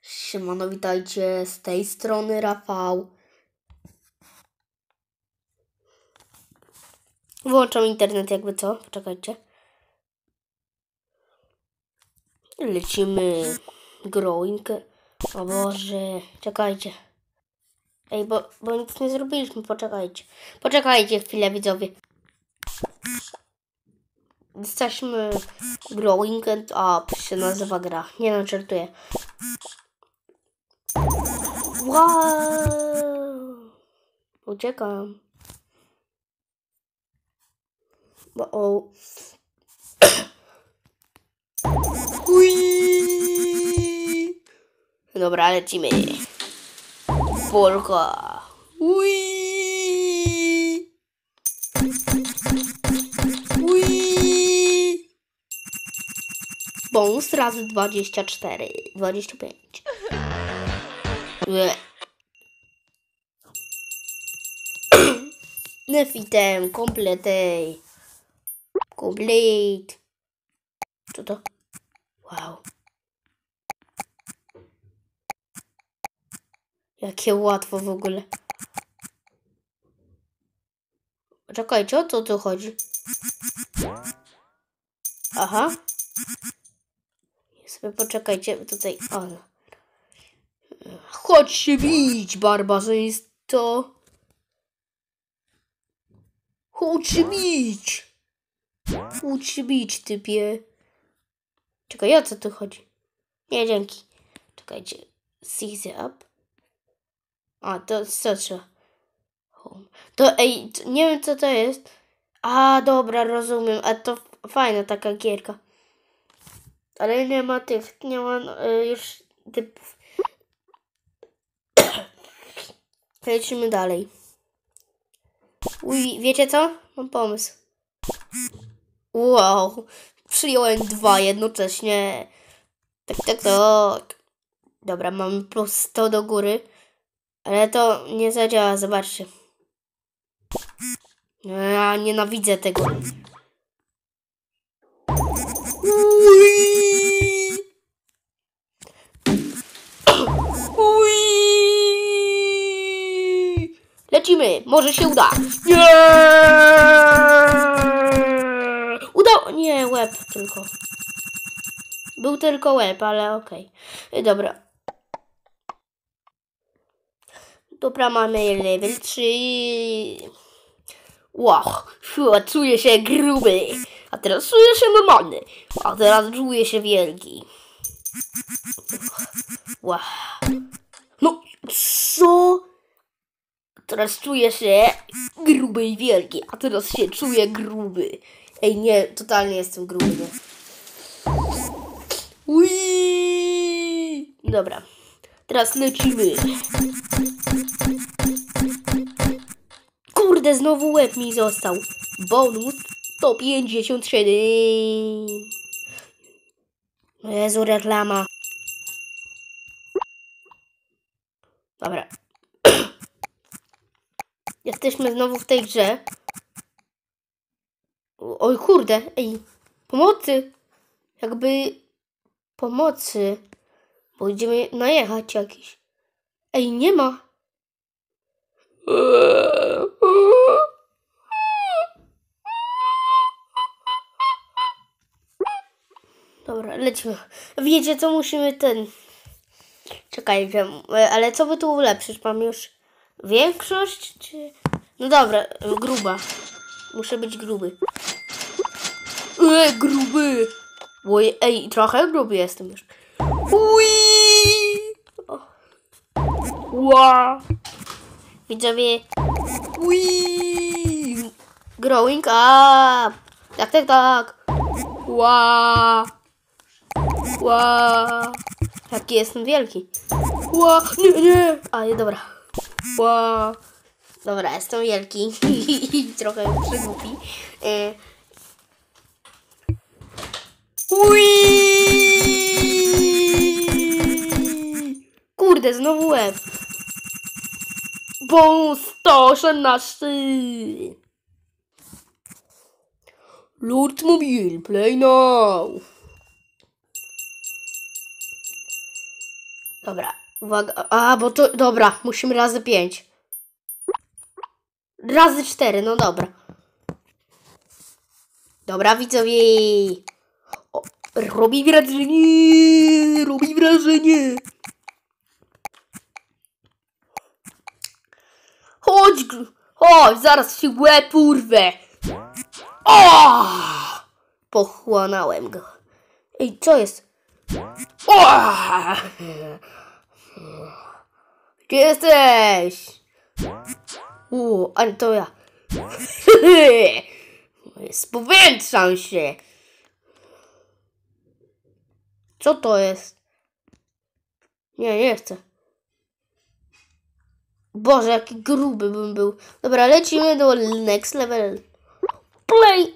Siemano, witajcie, z tej strony Rafał. Włączam internet jakby co, poczekajcie. Lecimy growing. O Boże, czekajcie. Ej, bo nic nie zrobiliśmy, poczekajcie. Poczekajcie chwilę, widzowie. Jesteśmy Growing and Up się nazywa gra. Nie no, żartuję. Wow! Uciekam. Bo o. Ui! Dobra, lecimy. Polka. Ui! Ui! Bonus razy 24. 25. Nefitem, kompletej. Complete. Co to? Wow. Jakie łatwo w ogóle. Czekajcie, o co tu chodzi? Aha. Sobie poczekajcie, tutaj. O, no. Chodź się bić, barbarzyńco. Chodź się bić. Chodź się bić, typie. Czekaj, o co tu chodzi? Nie, dzięki. Czekajcie. Seize up. A, to co trzeba? Home. To, ej, nie wiem co to jest. A, dobra, rozumiem. A to fajna taka gierka. Ale nie ma tych, nie ma już typów. Lecimy dalej. Uj, wiecie co? Mam pomysł. Wow, przyjąłem 2 jednocześnie. Tak. Dobra, mamy plus 100 do góry. Ale to nie zadziała, zobaczcie. Ja nienawidzę tego. Ui! Lecimy, może się uda. Nie! Udało. Nie, łeb tylko. Był tylko łeb, ale okej. Dobra. Dobra, mamy level 3. Wow, czuję się gruby. A teraz czuję się normalny. A teraz czuję się wielki. Wow. No, co? Teraz czuję się gruby i wielki. A teraz się czuję gruby. Ej, nie, totalnie jestem gruby, nie? Ui! Dobra. Teraz lecimy. Kurde, znowu łeb mi został. Bonus 157. Jezu, reklama. Dobra. Jesteśmy znowu w tej grze. Oj, kurde. Ej, pomocy. Jakby pomocy. Bo idziemy najechać jakiś. Ej, nie ma. Dobra, lecimy. Wiecie co, musimy Czekaj, wiem. Ale co by tu ulepszyć? Mam już większość, czy... No dobra, gruba. Muszę być gruby. Gruby! Oj, ej, trochę gruby jestem już. Ui! Wow! Widzowie. Ui! Growing up! Tak. Wow! Wow! Jaki jestem wielki. Wow! Nie! A, nie, dobra. Wow! Dobra, jestem wielki. Trochę przygłupi. Ui! Kurde, znowu łeb. Bonus 118. Lord Mobile, play now. Dobra, uwaga. A, bo to... Dobra, musimy razy 5. Razy 4, no dobra. Dobra, widzowie. O, robi wrażenie. Robi wrażenie. Chodź, chodź, zaraz ci łeb urwę. O! Pochłonąłem go. Ej, co jest? O! Gdzie jesteś? Ale to ja. Spowietrzam się. Co to jest? Nie chcę. Boże, jaki gruby bym był. Dobra, lecimy do next level. Play.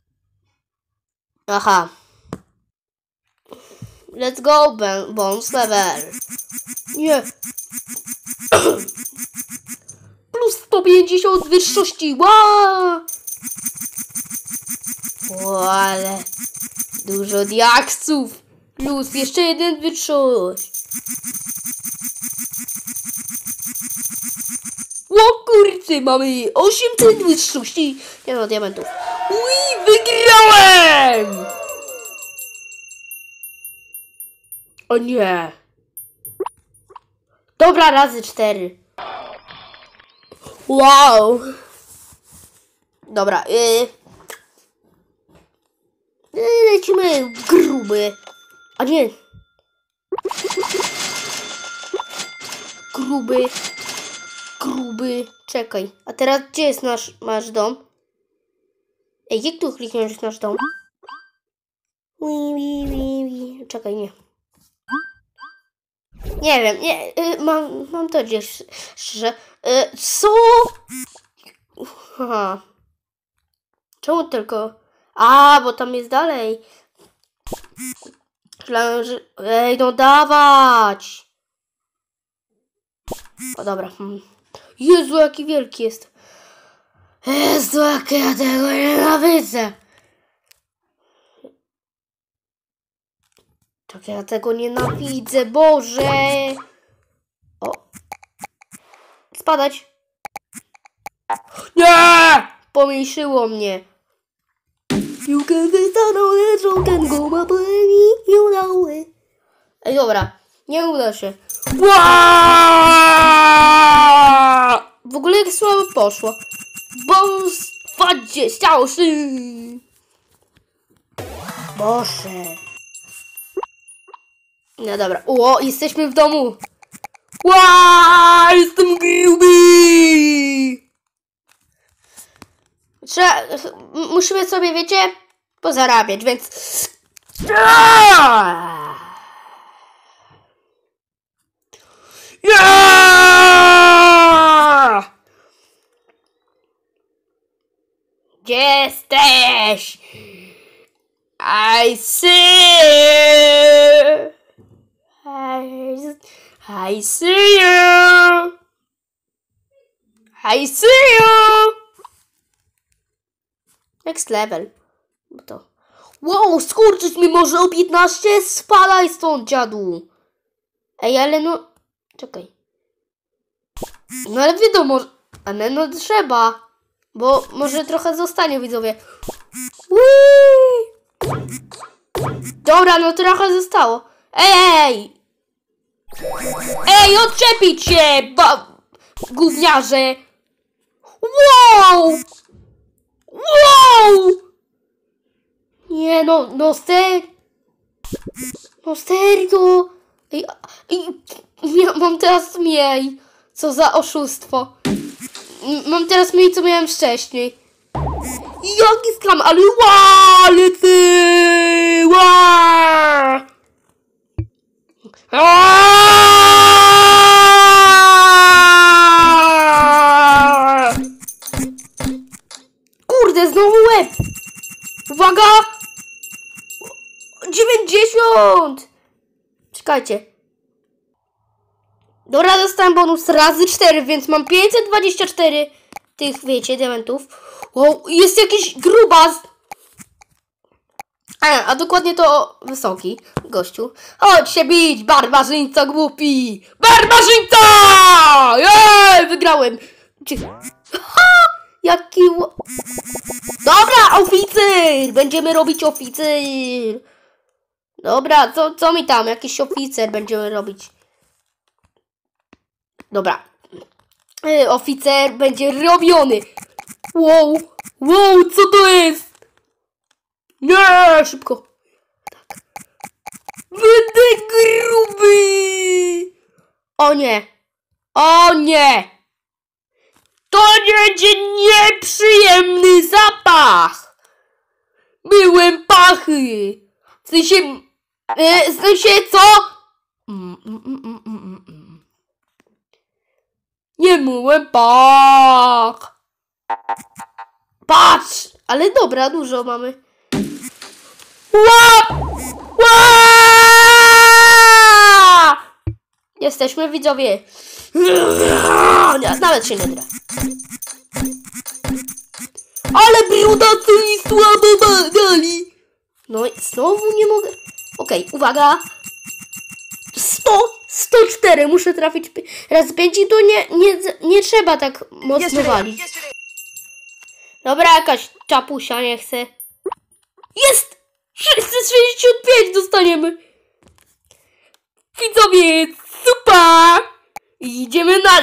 Aha. Let's go, bonus level. Nie. Plus 150 wyższości. Wow. O, ale dużo diaksów. Plus jeszcze jeden wyższość. O kurczę, mamy 800 wyższości. Nie no, diamentów. Ui, wygrałem! O nie. Dobra, razy 4. Wow. Dobra, lecimy gruby. A nie. Gruby. Czekaj. A teraz gdzie jest nasz dom? Ej, jak tu kliknąć nasz dom? Czekaj, nie. Nie wiem, nie. Mam to gdzieś. Szczerze. Co? Aha. Czemu tylko? A, bo tam jest dalej. Myślałem, że... Ej, no dawać! O, dobra. Jezu, jaki wielki jest. Jezu, jak ja tego nienawidzę. Tak, ja tego nienawidzę, Boże. O. Spadać. Nie! Pomniejszyło mnie. You can get on you can go my baby, you know it. Ej, dobra. Nie uda się. W ogóle jak słabo poszło. Bonus 28. Boże. No dobra. O, jesteśmy w domu. Jestem gruby. Musimy sobie, wiecie, pozarabiać, więc... Gdzie jesteś? I see you. I see you. I see you. Next level. To. Wow, skurczyć mi może o 15? Spadaj stąd, dziadu. Ej, ale no... Czekaj. No ale wiadomo, ale no trzeba. Bo może trochę zostanie, widzowie. Dobra, no trochę zostało. Ej! Ej, odczepić się! Gówniarze! Wow! Wow! Nie, no serio? Mam teraz mniej. Co za oszustwo. Mam teraz mniej, co miałem wcześniej. Jaki skam, ale lecę! Kurde, znowu łeb! Uwaga! 90! Czekajcie. Dobra, dostałem bonus razy 4, więc mam 524 tych, wiecie, diamentów. Wow, jest jakiś grubas. A dokładnie to wysoki gościu. Chodź się bić, barbarzyńco głupi! Barbarzyńca! Jej, wygrałem! Ha! Jaki... Dobra, oficer! Będziemy robić oficer! Dobra, co mi tam? Jakiś oficer będziemy robić. Dobra. Oficer będzie robiony. Wow, co to jest? Nie, szybko. Tak. Będę gruby. O nie. To będzie nieprzyjemny zapach. Byłem pachy. W sensie co? Nie myłem pach. Patrz! Ale dobra, dużo mamy. Jesteśmy widzowie. Nawet się nie gra. Ale brudacy i słabo dali. No i znowu nie mogę. Okej, uwaga. 104. Muszę trafić raz 5 i to nie trzeba tak mocno walić. Dobra, jakaś czapusia nie chce. Jest! 665 dostaniemy. Widzowie, super! Idziemy na...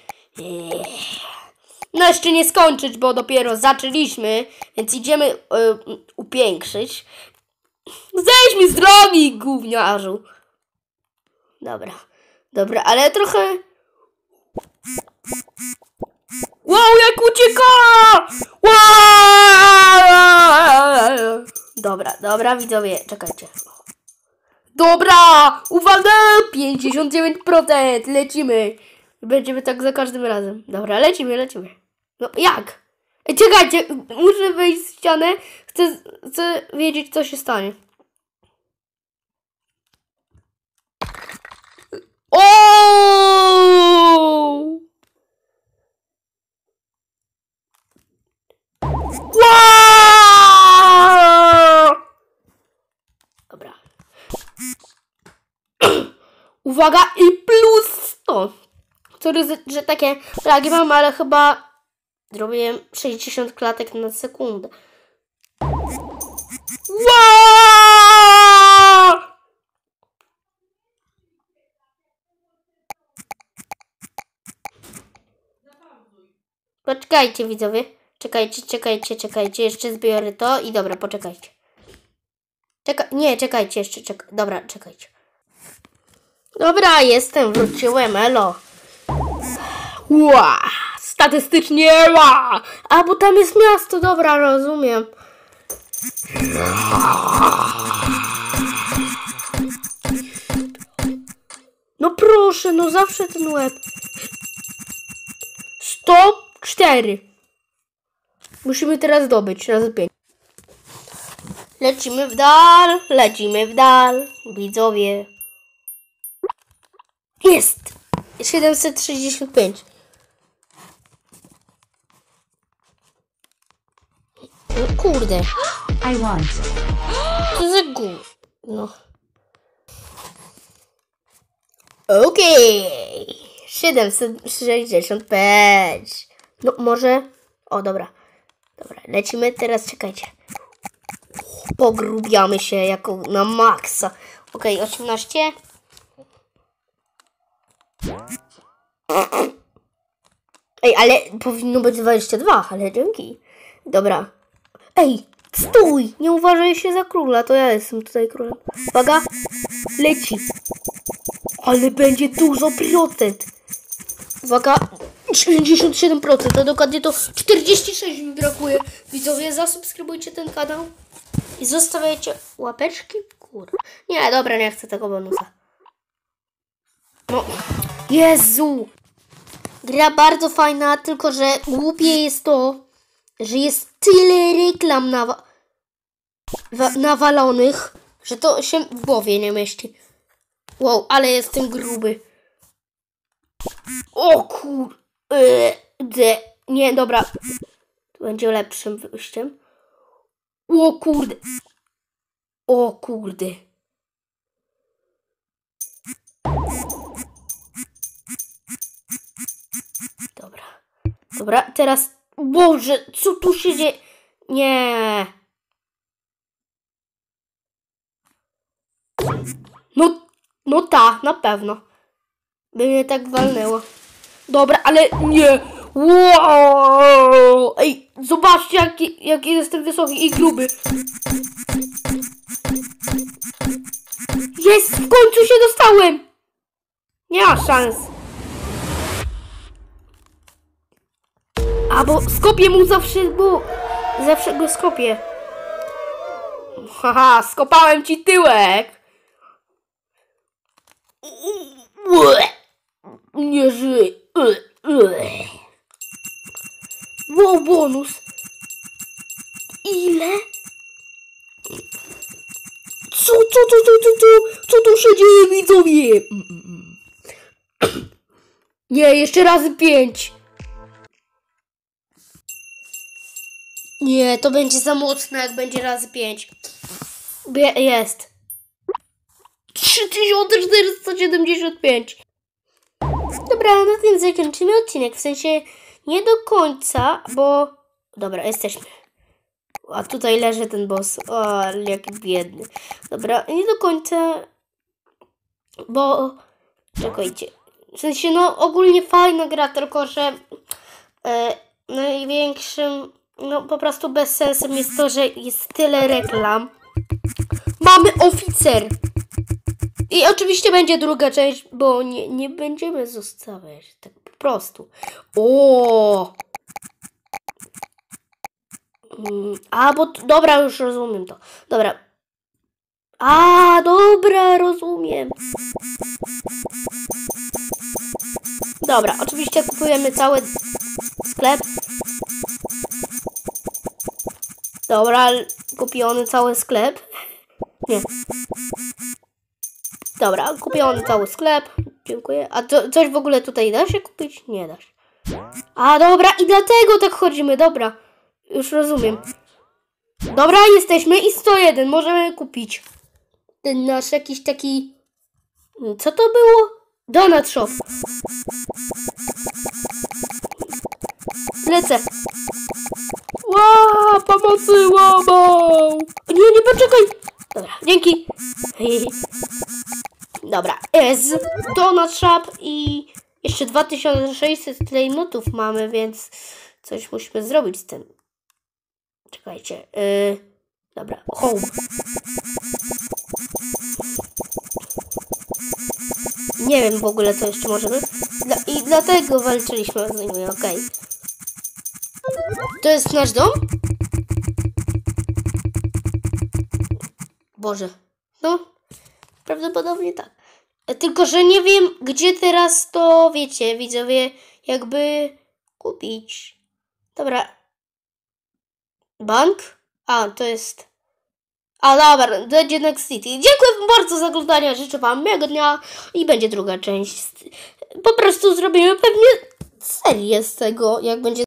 No jeszcze nie skończyć, bo dopiero zaczęliśmy, więc idziemy upiększyć. Zejdź mi z drogi, gówniarzu. Dobra, ale trochę... Wow, jak ucieka! Wow! Dobra, widzowie, czekajcie. Dobra, uwaga, 59%, lecimy. Będziemy tak za każdym razem. Dobra, lecimy. No jak? Czekajcie, muszę wejść w ścianę, chcę wiedzieć, co się stanie. O! Dobra. Uwaga i plus 100. Sorry, że takie lagi mam, ale chyba zrobiłem 60 klatek na sekundę. Wow! Poczekajcie, widzowie. Czekajcie. Jeszcze zbiorę to i dobra, poczekajcie. Czekajcie jeszcze. Dobra, czekajcie. Dobra, jestem, wróciłem, elo. Ła, statystycznie, ła. A, bo tam jest miasto, dobra, rozumiem. No proszę, no zawsze ten łeb. 104. Musimy teraz zdobyć razy 5. Lecimy w dal, widzowie. Jest! 765. No kurde. I want. Co za gór. No. Okej. 765. No może... O, dobra. Lecimy teraz, czekajcie. Pogrubiamy się jako na maksa. Okej, 18. Ej, ale powinno być 22, ale dzięki. Dobra. Ej, stój! Nie uważaj się za króla, to ja jestem tutaj królem. Uwaga, leci. Ale będzie dużo procent. Uwaga, 97%, to dokładnie to 46 mi brakuje. Widzowie, zasubskrybujcie ten kanał i zostawiajcie łapeczki w górę. Nie, dobra, nie chcę tego bonusa. No, Jezu! Gra bardzo fajna, tylko że głupie jest to, że jest tyle reklam nawalonych, że to się w głowie nie mieści. Wow, ale jestem gruby. O kurde. Nie, dobra. To będzie lepszym wyjściem. O kurde. O kurde. Dobra. Dobra, teraz... Boże, co tu się dzieje? Nie. No na pewno. By mnie tak walnęło. Dobra, ale nie. Wow! Ej, zobaczcie, jaki jestem wysoki i gruby. Jest, w końcu się dostałem. Nie ma szans. A bo skopię mu zawsze go skopię. Haha, skopałem ci tyłek. Nie żyj. Wow, bonus. Ile? Co tu się dzieje, widzowie? Nie, jeszcze razy 5. Nie, to będzie za mocne, jak będzie razy 5. Jest. 3475. Dobra, na tym zakończymy odcinek. W sensie nie do końca, bo... Dobra, jesteśmy. A tutaj leży ten boss. O, jaki biedny. Dobra, nie do końca, bo... Czekajcie. W sensie, no ogólnie fajna gra, tylko że największym, no po prostu bezsensem jest to, że jest tyle reklam. Mamy oficer! I oczywiście będzie druga część, bo nie będziemy zostawiać. Tak po prostu. O! A, bo... Dobra, już rozumiem to. Dobra. A, dobra, rozumiem. Dobra, oczywiście kupujemy cały sklep. Dobra, kupiony cały sklep. Nie. Dobra, kupiony cały sklep. Dziękuję. A coś w ogóle tutaj da się kupić? Nie dasz. A, dobra, i dlatego tak chodzimy. Dobra, już rozumiem. Dobra, jesteśmy i 101. Możemy kupić ten nasz jakiś taki... Co to było? Donut Shop. Lecę. Ła, pomocy, łamał. Nie, poczekaj. Dobra, dzięki. Dobra, jest Donut Shop i jeszcze 2600 klejnotów mamy, więc coś musimy zrobić z tym. Czekajcie. Dobra, home. Nie wiem w ogóle, co jeszcze możemy. I dlatego walczyliśmy z nimi, okej. To jest nasz dom? Boże. No, prawdopodobnie tak. Tylko, że nie wiem, gdzie teraz to, wiecie, widzowie, jakby kupić. Dobra. Bank? A, to jest... A, dobra, będzie Next City. Dziękuję wam bardzo za oglądanie, życzę wam miłego dnia i będzie druga część. Po prostu zrobimy pewnie serię z tego, jak będzie